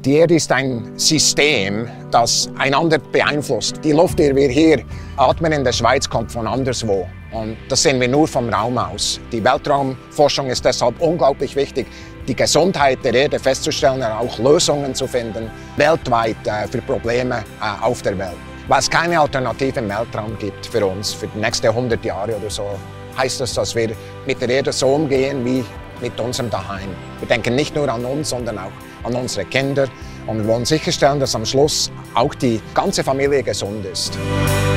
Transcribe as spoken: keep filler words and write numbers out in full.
Die Erde ist ein System, das einander beeinflusst. Die Luft, die wir hier atmen in der Schweiz, kommt von anderswo. Und das sehen wir nur vom Raum aus. Die Weltraumforschung ist deshalb unglaublich wichtig, die Gesundheit der Erde festzustellen und auch Lösungen zu finden, weltweit äh, für Probleme äh, auf der Welt. Weil es keine Alternative im Weltraum gibt für uns, für die nächsten hundert Jahre oder so, heißt das, dass wir mit der Erde so umgehen wie mit unserem Daheim. Wir denken nicht nur an uns, sondern auch an unsere Kinder. Und wir wollen sicherstellen, dass am Schluss auch die ganze Familie gesund ist.